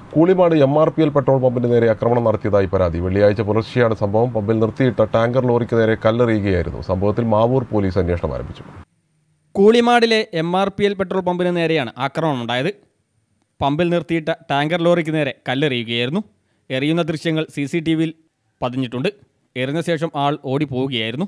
Koolimad MRPL petrol പമ്പിന് നേരെ ആക്രമണം നടത്തിയതായി പരാതി. വെള്ളിയാഴ്ച പുലർച്ചെയാണ് സംഭവം. പമ്പിൽ നിർത്തിയിട്ട ടാങ്കർ ലോറിക്ക് നേരെ കല്ലെറിയുകയായിരുന്നു. സംഭവത്തിൽ മാവൂർ പോലീസ് അന്വേഷണം ആരംഭിച്ചു. കൂളിമാടിലെ MRPL പെട്രോൾ പമ്പിന് നേരെയാണ് ആക്രമണം ഉണ്ടായത്. പമ്പിൽ നിർത്തിയിട്ട ടാങ്കർ ലോറിക്ക് നേരെ കല്ലെറിയുകയായിരുന്നു. എറിയുന്ന ദൃശ്യങ്ങൾ CCTVയിൽ പതിഞ്ഞിട്ടുണ്ട്. എറിഞ്ഞ ശേഷം ആൾ ഓടിപ്പോവുകയായിരുന്നു.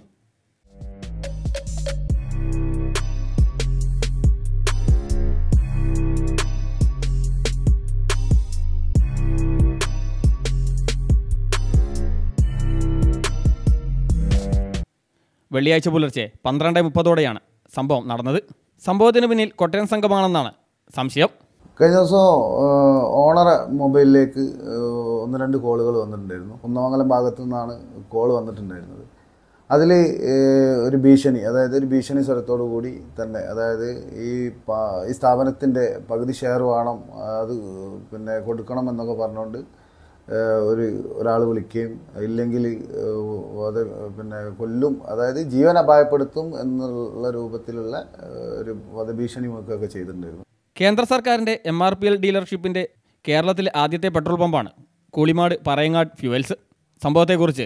വെള്ളിയാഴ്ച പുലർച്ചെ 12:30 സംഭവം നടന്നത്. സംഭവത്തിന് പിന്നിൽ കൊട്ടയം സംഘമാണെന്നാണ് സംശയം. കഴിഞ്ഞ ദിവസം ഓണർ മൊബൈലിലേക്ക് 1-2 കോളുകൾ വന്നിട്ടുണ്ടായിരുന്നു. കുന്നമംഗലം ഭാഗത്തു നിന്നാണ് കോൾ വന്നിട്ടുണ്ടായിരുന്നത്. അതിൽ ഒരു ഭീഷണി, അതായത് ഒരു ഭീഷണി സ്വരത്തോടു കൂടി തന്നെ, അതായത് ഈ സ്ഥാപനത്തിൻ്റെ പകുതി ഷെയർ വേണം, അത് കൊടുക്കണം എന്നൊക്കെ പറഞ്ഞുകൊണ്ട് ഒരാൾ വിളിക്കുകയും ഇല്ലെങ്കിൽ അത് കൊല്ലും, അതായത് ജീവൻ അപായപ്പെടുത്തും എന്നുള്ള രൂപത്തിലുള്ള ഒരു വധഭീഷണിയൊക്കെ ചെയ്തിട്ടുണ്ടായിരുന്നു. കേന്ദ്ര സർക്കാരിൻ്റെ MRPL ഡീലർഷിപ്പിൻ്റെ കേരളത്തിലെ ആദ്യത്തെ പെട്രോൾ പമ്പാണ് കൂളിമാട് പറയങ്ങാട് ഫ്യൂവൽസ്. സംഭവത്തെക്കുറിച്ച്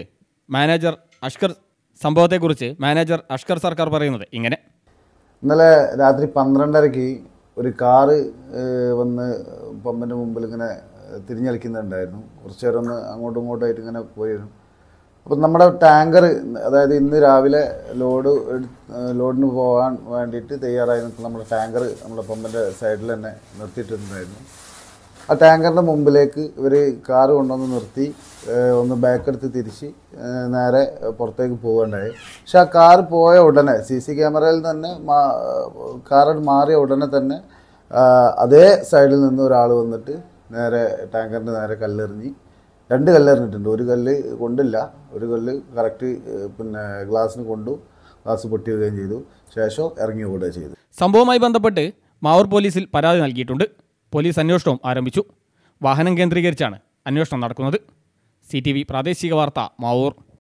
മാനേജർ അഷ്കർ സർക്കാർ പറയുന്നത് ഇങ്ങനെ: ഇന്നലെ രാത്രി 12:30 ഒരു കാറ് വന്ന് പമ്പിൻ്റെ മുമ്പിൽ ഇങ്ങനെ തിരിഞ്ഞളിക്കുന്നുണ്ടായിരുന്നു. കുറച്ച് നേരം ഒന്ന് അങ്ങോട്ടും ഇങ്ങോട്ടുമായിട്ട് ഇങ്ങനെ പോയിരുന്നു. അപ്പം നമ്മുടെ ടാങ്കർ, അതായത് ഇന്ന് രാവിലെ ലോഡിന് പോകാൻ വേണ്ടിയിട്ട് തയ്യാറായി നിൽക്കുന്ന നമ്മുടെ ടാങ്കർ നമ്മുടെ പമ്പിൻ്റെ സൈഡിൽ തന്നെ നിർത്തിയിട്ടുണ്ടായിരുന്നു. ആ ടാങ്കറിൻ്റെ മുമ്പിലേക്ക് ഇവർ കാറ് കൊണ്ടുവന്ന് നിർത്തി ഒന്ന് ബാക്കെടുത്ത് തിരിച്ച് നേരെ പുറത്തേക്ക് പോവുകയുണ്ടായി. പക്ഷെ ആ കാറ് പോയ ഉടനെ CC ക്യാമറയിൽ തന്നെ കാറ് മാറിയ ഉടനെ തന്നെ അതേ സൈഡിൽ നിന്ന് ഒരാൾ വന്നിട്ട് നേരെ ടാങ്കറിൻ്റെ നേരെ കല്ലെറിഞ്ഞ് 2 കല്ലെറിഞ്ഞിട്ടുണ്ട്. ഒരു കല്ല് കൊണ്ടില്ല, ഒരു കല്ല് കറക്റ്റ് ഗ്ലാസ്സിന് കൊണ്ടു, ഗ്ലാസ് പൊട്ടിയുകയും ചെയ്തു. ശേഷം ഇറങ്ങി ഓടുകയും ചെയ്തു. സംഭവവുമായി ബന്ധപ്പെട്ട് മാവൂർ പോലീസിൽ പരാതി നൽകിയിട്ടുണ്ട്. പോലീസ് അന്വേഷണവും ആരംഭിച്ചു. വാഹനം കേന്ദ്രീകരിച്ചാണ് അന്വേഷണം നടക്കുന്നത്. CTV പ്രാദേശിക വാർത്ത, മാവൂർ.